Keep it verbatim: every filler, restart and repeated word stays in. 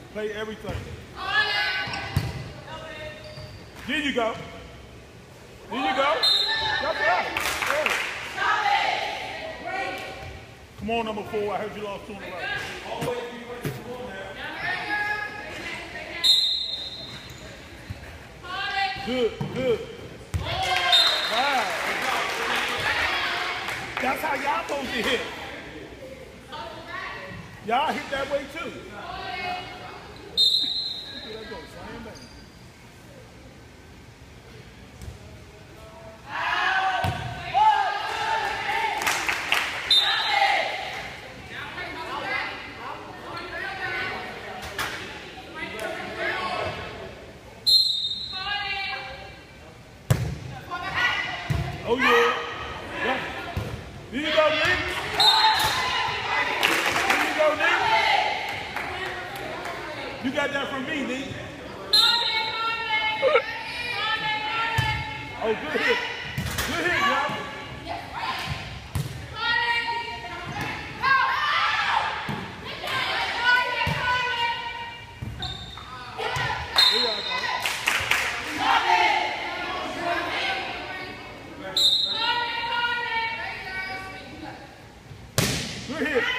Play everything. Here you go. Here you go. That's right. Come on, number four. I heard you lost two in a row. Always be ready. Come on now. Good, good. Wow. That's how y'all supposed to hit. Y'all hit that way too. Let's go. Slam bang. Oh yeah. Yeah. Here you go, Nick. Here you go, Nick. You got that from me, Nick. Oh, good hit. Good hit, y'all. Here y'all go. Good hit.